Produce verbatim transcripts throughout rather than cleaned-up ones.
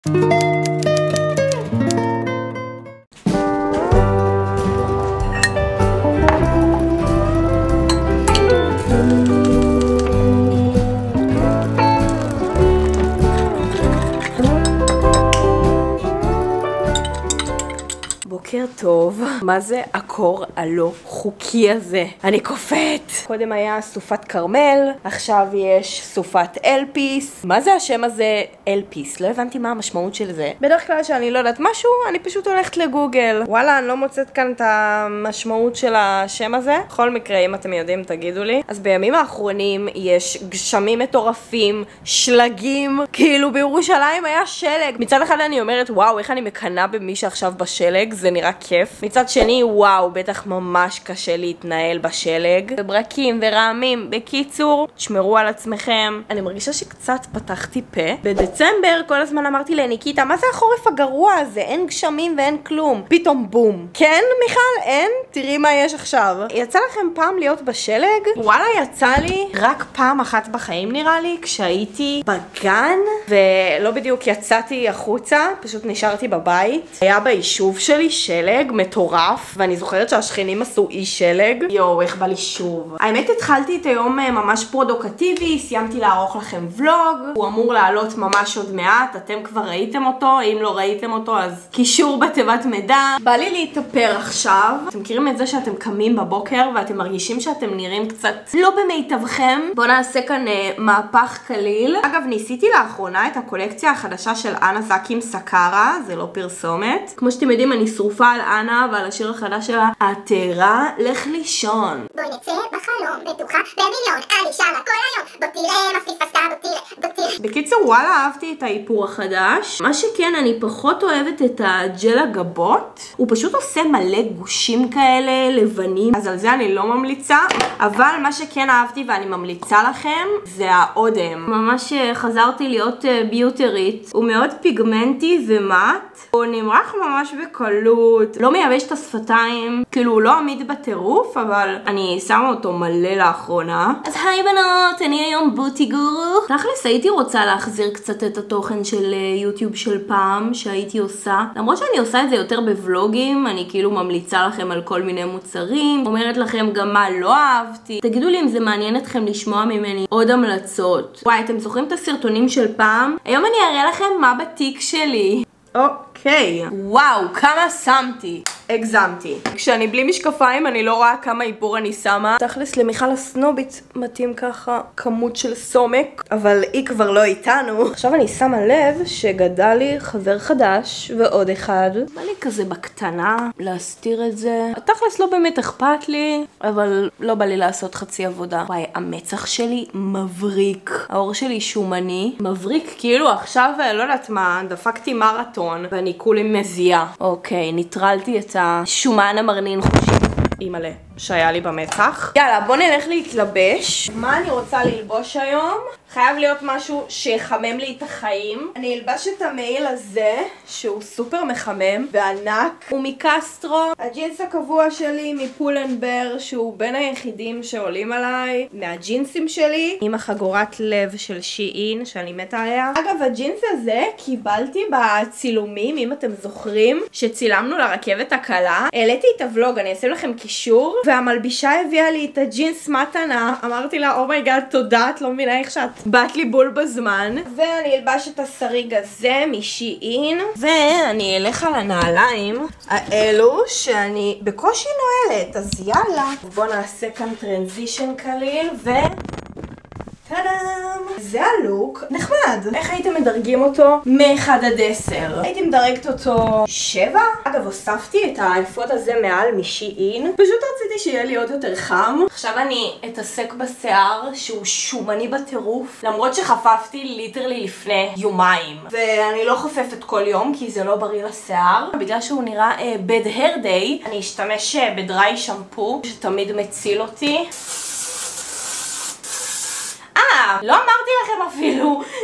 בוקר טוב. מה זה הקור הלא חוקי הזה? אני קופאת. קודם היה סופת קרמל, עכשיו יש סופת אלפיס. מה זה השם הזה אלפיס? לא הבנתי מה המשמעות של זה. בדרך כלל שאני לא יודעת משהו, אני פשוט הולכת לגוגל. וואלה, אני לא מוצאת כאן את המשמעות של השם הזה. בכל מקרה, אם אתם יודעים, תגידו לי. אז בימים האחרונים יש גשמים מטורפים, שלגים. כאילו בירושלים היה שלג. מצד אחד אני אומרת, וואו, איך אני מקנה במי שעכשיו בשלג, זה נראה כיף. מצד שני, וואו, בטח ממש קשה להתנהל בשלג. וברקים ורעמים. בקיצור, תשמרו על עצמכם. אני מרגישה שקצת פתחתי פה. בדצמבר כל הזמן אמרתי לניקיטה, מה זה החורף הגרוע הזה? אין גשמים ואין כלום. פתאום בום. כן, מיכל? אין? תראי מה יש עכשיו. יצא לכם פעם להיות בשלג? וואלה, יצא לי רק פעם אחת בחיים נראה לי, כשהייתי בגן, ולא בדיוק יצאתי החוצה, פשוט נשארתי בבית. היה ביישוב שלי שלג מטורף, ואני זוכרת שהשכנים עשו אי שלג. יואו, איך בא לי שוב. האמת, התחלתי את היום ממש פרודוקטיבי, סיימתי לערוך לכם ולוג, הוא אמור לעלות ממש עוד מעט, אתם כבר ראיתם אותו, אם לא ראיתם אותו אז קישור בתיבת מידע. בא לי להתאפר עכשיו. אתם מכירים את זה שאתם קמים בבוקר ואתם מרגישים שאתם נראים קצת לא במיטבכם? בואו נעשה כאן אה, מהפך קליל. אגב, ניסיתי לאחרונה את הקולקציה החדשה של אנה זקים סקרה, זה לא פרסומת. כמו שאתם יודעים, אני שרופה על אנה ועל השיר החדש שלה, התארה לך לישון. בואי נצא בחלום, בטוחה במיליון, אני שמה כל היום, בוא תראה מה פספסת, בוא תראה, בוא תראה. בקיצור, וואלה, אהבתי את האיפור החדש. מה שכן, אני פחות אוהבת את הג'ל הגבות. הוא פשוט עושה מלא גושים כאלה, לבנים, אז על זה אני לא ממליצה. אבל מה שכן אהבתי ואני ממליצה לכם, זה האודם. ממש חזרתי להיות ביוטרית. הוא מאוד פיגמנטי ומט. הוא נמרח ממש בקלות. לא מייבש את השפתיים. כאילו, הוא לא עמיד בטירוף, אבל אני שמה אותו מלא לאחרונה. אז היי בנות, אני היום בוטי גורו. תכלס, הייתי רוצה להחזיר קצת את התוכן של יוטיוב של פעם, שהייתי עושה. למרות שאני עושה את זה יותר בוולוגים, אני כאילו ממליצה לכם על כל מיני מוצרים, אומרת לכם גם מה לא אהבתי. תגידו לי אם זה מעניין אתכם לשמוע ממני עוד המלצות. וואי, אתם זוכרים את הסרטונים של פעם? היום אני אראה לכם מה בתיק שלי. אוקיי, וואו, כמה שמתי. הגזמתי. כשאני בלי משקפיים אני לא רואה כמה איפור אני שמה. תכלס למיכל הסנובית מתאים ככה כמות של סומק, אבל היא כבר לא איתנו. עכשיו אני שמה לב שגדל לי חבר חדש ועוד אחד. בא לי כזה בקטנה להסתיר את זה. תכלס לא באמת אכפת לי, אבל לא בא לי לעשות חצי עבודה. וואי, המצח שלי מבריק. העור שלי שומני. מבריק כאילו עכשיו, לא יודעת מה, דפקתי מרתון ואני כולי מזיעה. אוקיי, ניטרלתי את השומן המרנין חושי אימאלה שהיה לי במצח. יאללה, בוא נלך להתלבש. מה אני רוצה ללבוש היום? חייב להיות משהו שיחמם לי את החיים. אני אלבש את המעיל הזה, שהוא סופר מחמם וענק. הוא מקסטרו. הג'ינס הקבוע שלי מפולנבר, שהוא בין היחידים שעולים עליי. מהג'ינסים שלי, עם החגורת לב של שי-אין, שאני מתה עליה. אגב, הג'ינס הזה קיבלתי בצילומים, אם אתם זוכרים, שצילמנו לרכבת הקלה. העליתי את הוולוג, אני אשים לכם קישור. והמלבישה הביאה לי את הג'ינס מתנה. אמרתי לה, אומייגאד, תודה, את לא מבינה איך שאת באת לי בול בזמן. ואני אלבש את השריג הזה משי-אין. ואני אלך על הנעליים האלו שאני בקושי נועלת. אז יאללה. בואו נעשה כאן טרנזישן קליל ו... טאדאם! זה הלוק. נחמד. איך הייתם מדרגים אותו? מ-אחד עד עשר. הייתי מדרגת אותו שבע. אגב, הוספתי את האפוד הזה מעל משי-אין. פשוט רציתי שיהיה לי עוד יותר חם. עכשיו אני אתעסק בשיער שהוא שומני בטירוף. למרות שחפפתי ליטרלי לפני יומיים. ואני לא חופפת כל יום כי זה לא בריא לשיער. בגלל שהוא נראה uh, bad hair day, אני אשתמש uh, בדריי שמפו שתמיד מציל אותי. לא אמרתי לכם אפילו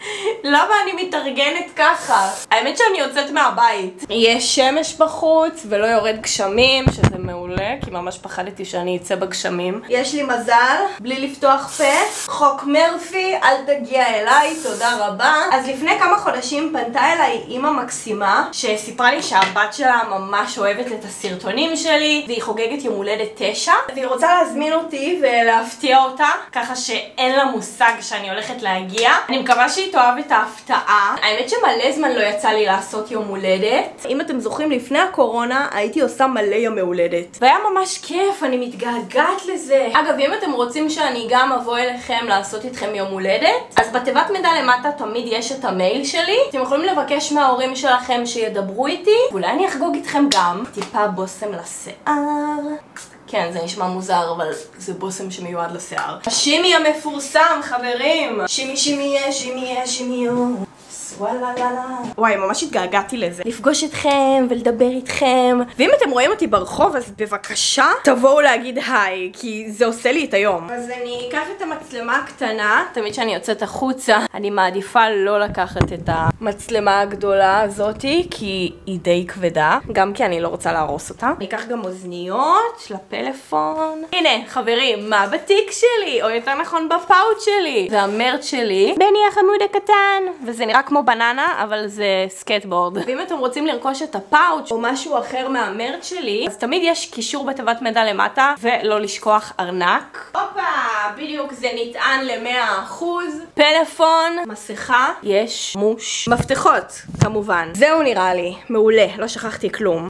למה אני מתארגנת ככה? האמת שאני יוצאת מהבית. יש שמש בחוץ ולא יורד גשמים, שזה מעולה, כי ממש פחדתי שאני אצא בגשמים. יש לי מזל, בלי לפתוח פה. חוק מרפי, אל תגיע אליי, תודה רבה. אז לפני כמה חודשים פנתה אליי אימא מקסימה, שסיפרה לי שהבת שלה ממש אוהבת את הסרטונים שלי, והיא חוגגת יום הולדת תשע, והיא רוצה להזמין אותי ולהפתיע אותה, ככה שאין לה מושג שאני הולכת להגיע. אני מקווה שהיא תאהב את ההפתעה. האמת שמלא זמן לא יצא לי לעשות יום הולדת. אם אתם זוכרים, לפני הקורונה הייתי עושה מלא יום הולדת, והיה ממש כיף, אני מתגעגעת לזה. אגב, אם אתם רוצים שאני גם אבוא אליכם לעשות איתכם יום הולדת, אז בתיבת מידע למטה תמיד יש את המייל שלי. אתם יכולים לבקש מההורים שלכם שידברו איתי, ואולי אני אחגוג איתכם גם. טיפה בושם לשיער. כן, זה נשמע מוזר, אבל זה בושם שמיועד לשיער. השימי המפורסם, חברים! שימי שימי שימי שימי וואי, ממש התגעגעתי לזה. לפגוש אתכם ולדבר איתכם. ואם אתם רואים אותי ברחוב, אז בבקשה תבואו להגיד היי, כי זה עושה לי את היום. אז אני אקח את המצלמה הקטנה. תמיד שאני יוצאת החוצה, אני מעדיפה לא לקחת את המצלמה הגדולה הזאתי, כי היא די כבדה, גם כי אני לא רוצה להרוס אותה. אני אקח גם אוזניות לפלאפון. הנה, חברים, מה בתיק שלי? או יותר נכון בפאוט שלי. זה המרץ שלי. בני החמוד הקטן. וזה נראה כמו בננה, אבל זה סקייטבורד. ואם אתם רוצים לרכוש את הפאוץ' או משהו אחר מהמרץ שלי, אז תמיד יש קישור בתיבת מידע למטה, ולא לשכוח ארנק. הופה, בדיוק זה נטען ל-מאה אחוז. פלאפון, מסכה, יש מוש. מפתחות, כמובן. זהו נראה לי. מעולה, לא שכחתי כלום.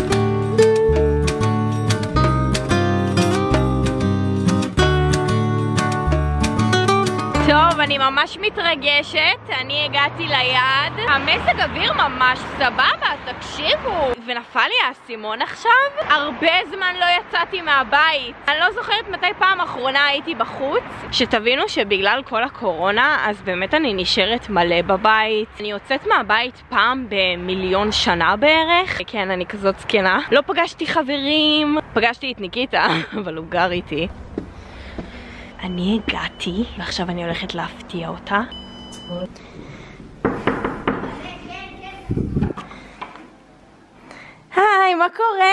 טוב, אני ממש מתרגשת, אני הגעתי ליעד. המזג אוויר ממש סבבה, תקשיבו. ונפל לי האסימון עכשיו. הרבה זמן לא יצאתי מהבית. אני לא זוכרת מתי פעם אחרונה הייתי בחוץ. שתבינו שבגלל כל הקורונה, אז באמת אני נשארת מלא בבית. אני יוצאת מהבית פעם במיליון שנה בערך. כן, אני כזאת זקנה. לא פגשתי חברים, פגשתי את ניקיטה, אבל הוא גר איתי. אני הגעתי, ועכשיו אני הולכת להפתיע אותה. היי, מה קורה?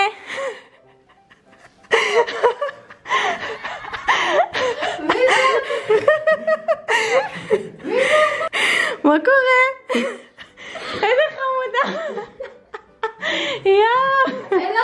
מה קורה? איזה חמודה. יואו.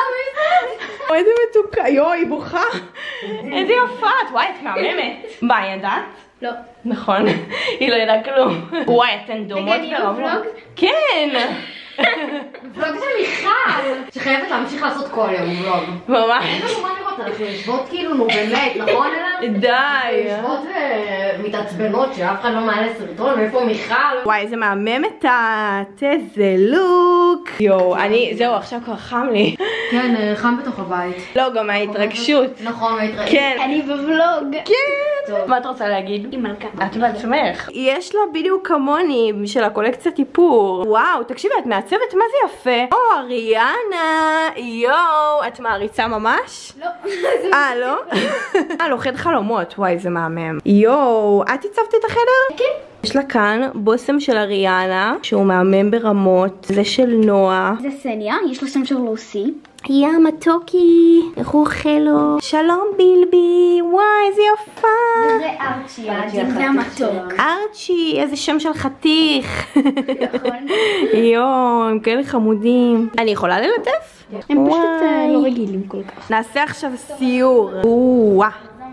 איזה מתוקה. יואו, היא בוכה. איזה יפה את. וואי, את מהממת. מה, ידעת? לא. נכון. היא לא ידעה כלום. וואי, אתן דומות ורבות. כן. ולוג של מיכל שחייבת להמשיך לעשות כל יום ולוג. ממש. אין לנו מה לראות, אנחנו יושבות כאילו, נו באמת, נכון אלה? די. יושבות ומתעצבנות שאף אחד לא מעלה סרטון, ואיפה מיכל? וואי, איזה מהממת את, איזה לוק. יואו, אני, זהו, עכשיו כבר חם לי. כן, חם בתוך הבית. לא, גם מההתרגשות. נכון, מההתרגשות. כן. אני בוולוג. כן. מה את רוצה להגיד? היא מלכה. את בעצמך. יש לה בדיוק כמוני של הקולקציית איפור. וואו, תקשיבי, את מעצבת, מה זה יפה. או, אריאנה. יואו, את מעריצה ממש? לא. אה, לא? אה, לוכד חלומות. וואי, זה מהמם. יואו, את הצבת את החדר? כן. יש לה כאן בושם של אריאנה, שהוא מהמם ברמות. זה של נועה. זה סניה, יש לו שם של לוסי. יא מתוקי, איך הוא אוכל לו? שלום בילבי, וואי איזה יפה. וזה ארצ'י, העדין והמתוק. ארצ'י, איזה שם של חתיך. נכון. יואו, הם כאלה חמודים. אני יכולה ללטף? הם פשוט לא רגילים כל כך. נעשה עכשיו סיור. וואו.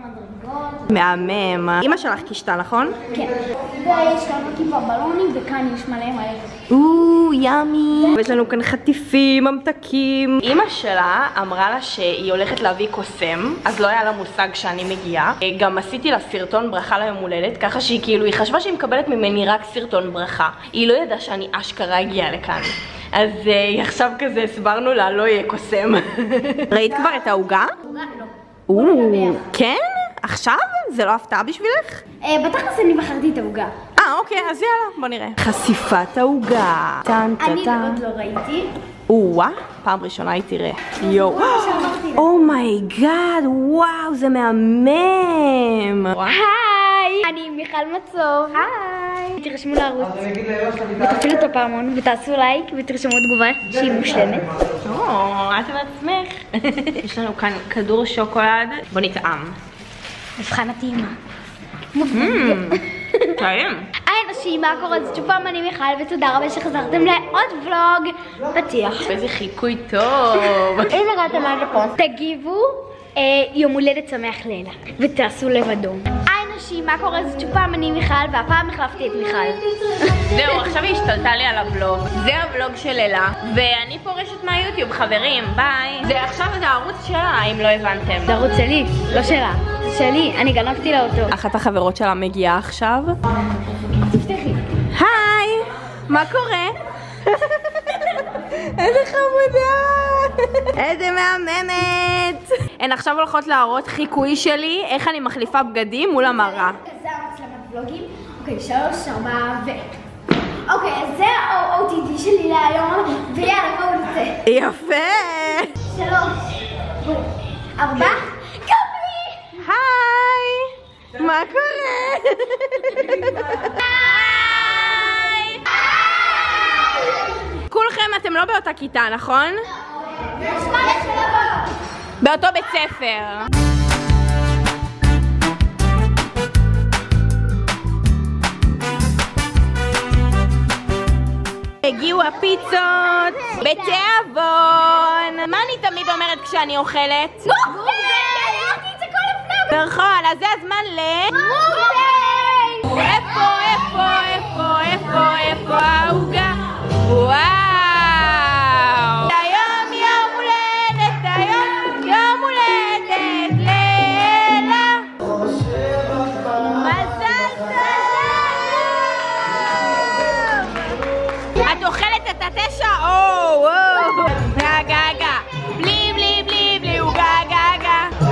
מהמם. אמא שלך קישתה, נכון? כן. ויש כאן כיפה בלונים וכאן יש מלא מלא. או, ימי. ויש לנו כאן חטיפים, ממתקים. אמא שלה אמרה לה שהיא הולכת להביא קוסם, אז לא היה לה מושג שאני מגיעה. גם עשיתי לה סרטון ברכה ליום הולדת, ככה שהיא כאילו, היא חשבה שהיא מקבלת ממני רק סרטון ברכה. היא לא ידעה שאני אשכרה הגיעה לכאן. אז uh, עכשיו כזה הסברנו לה, לא יהיה קוסם. ראית כבר את ההוגה? הוגה לא. או, כן? עכשיו? זה לא הפתעה בשבילך? בתכלס אני בחרתי את ההוגה. אה, אוקיי, אז יאללה, בוא נראה. חשיפת ההוגה. טן טן טן. אני עוד לא ראיתי. או-אה, פעם ראשונה היא תראה. יואו. אומייגאד, וואו, זה מהמם. היי! אני מיכל מצור. היי! תרשמו לערוץ, ותפעילו את הפעמון, ותעשו לייק, ותרשמו תגובה שהיא מושלמת. או, את בעצמך. יש לנו כאן כדור שוקולד. בוא נטעם. מבחן הטעימה. טעים. היי אנשים, מה קורה? זאת שוב פעם אני מיכל, ותודה רבה שחזרתם לעוד ולוג פתיח. איזה חיקוי טוב. אם הגעתם עד לפה, תגיבו יום הולדת שמח לילה, ותעשו לב אדום. היי אנשים, מה קורה? זאת שוב פעם אני מיכל, והפעם החלפתי את מיכל. זהו, עכשיו היא השתלטה לי על הוולוג. זה הוולוג של לילה, ואני פורשת מהיוטיוב, חברים, ביי. זה עכשיו זה הערוץ שלה, אם לא הבנתם. זה ערוץ שלי, לא שלה. זה שלי, אני גנבתי לה אותו. אחת החברות שלה מגיעה עכשיו. תפתחי. היי, מה קורה? איזה חמודה! איזה מהממת! הן עכשיו הולכות להראות חיקוי שלי, איך אני מחליפה בגדים מול המראה. זה המצלמת ולוגים. אוקיי, שלוש, ארבע ו... אוקיי, אז זה ה-או טי די שלי להיום, ויאללה, בואו נצא. יפה! שלוש, ארבע, קומי! היי! מה קורה? כולכם אתם לא באותה כיתה, נכון? באותו בית ספר. הגיעו הפיצות בתיאבון. מה אני תמיד אומרת כשאני אוכלת? מובן! נכון, אז זה הזמן ל... איפה, איפה, איפה, איפה, איפה העוגה? וואו! היום יום הולדת, היום יום הולדת לילה. מזל טוב! את אוכלת את התשע? או, וואו! גה גה גה. בלי בלי בלי בלי הוא גה גה גה.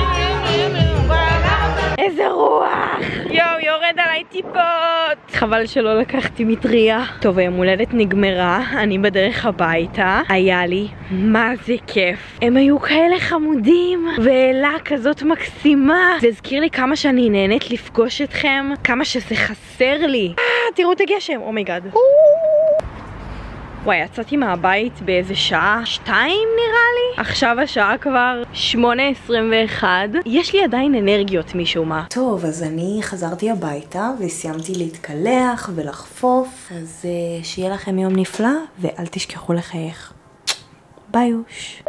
איזה רוח! יואו, יורד עליי טיפות! חבל שלא לקחתי מטריה. טוב, היום הולדת נגמרה, אני בדרך הביתה. היה לי מה זה כיף. הם היו כאלה חמודים, ואלה כזאת מקסימה. זה הזכיר לי כמה שאני נהנית לפגוש אתכם, כמה שזה חסר לי. אה, תראו את הגשם, אומייגאד. וואי, יצאתי מהבית באיזה שעה שתיים נראה לי. עכשיו השעה כבר שמונה עשרים ואחת. יש לי עדיין אנרגיות משום מה. טוב, אז אני חזרתי הביתה וסיימתי להתקלח ולחפוף. אז uh, שיהיה לכם יום נפלא, ואל תשכחו לחייך. ביוש.